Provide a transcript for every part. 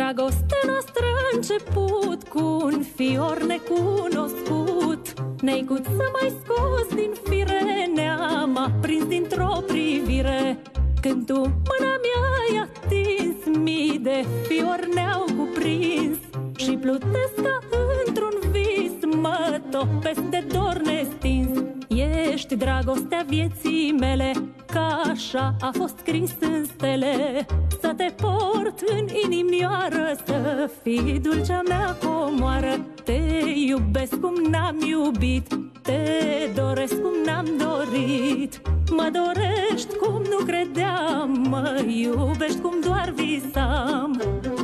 Dragostea noastră a început cu un fior necunoscut. Neicut să mai scos din fire, ne-am aprins dintr-o privire. Când tu mâna mea ai atins, mii de fiori ne-au cuprins. Și plutesc ca într-un vis, mă topesc de dor nestins. Ești dragostea vieții mele, ca așa a fost scris în stele. Să te port în inimioară, să fii dulcea mea comoară. Te iubesc cum n-am iubit, te doresc cum n-am dorit. Mă dorești cum nu credeam, mă iubești cum doar visam.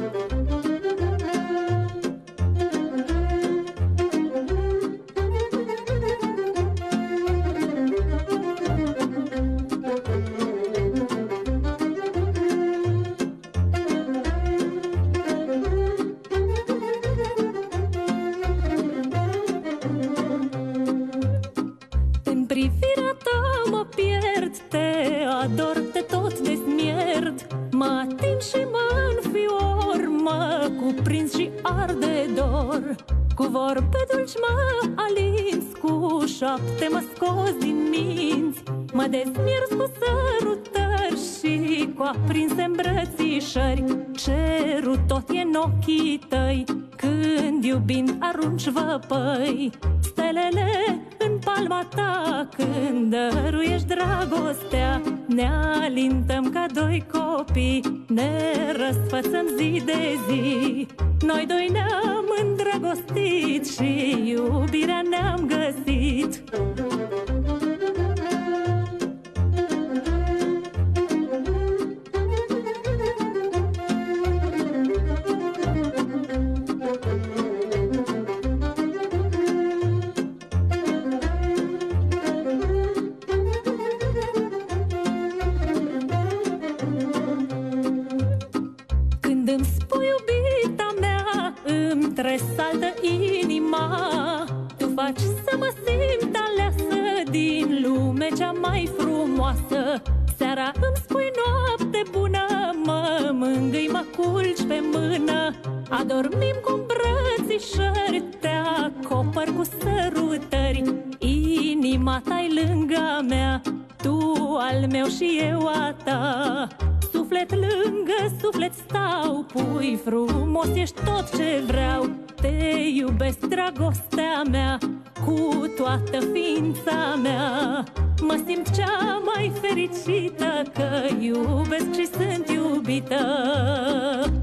În privirea ta mă pierd, te ador, te tot desmierd. Mă ating și mă înfior, mă cuprins și arde dor. Cu vorbe dulci mă alinți, cu șapte mă scos din minți. Mă dezmierzi cu sărutări și cu aprinse îmbrățișări. Cerul tot e în ochii tăi, când iubind arunci văpăi. Stelele în palma ta, când dăruiești dragostea. Ne alintăm ca doi copii, ne răsfățăm zi de zi. Noi doi ne-am îndrăgostit și iubirea ne-am găsit. Când îmi spui iubita mea, îmi tresaltă inima. Tu faci să mă simt aleasă din lume cea mai frumoasă. Seara îmi spui noapte bună, mă mângâi, mă culci pe mână. Adormim cu îmbrățișări, te acopăr cu sărutări. Inima ta-i lângă mea, tu al meu și eu a ta. Suflet lângă suflet stau, pui frumos, ești tot ce vreau. Te iubesc, dragostea mea, cu toată ființa mea. Mă simt cea mai fericită, că iubesc și sunt iubită.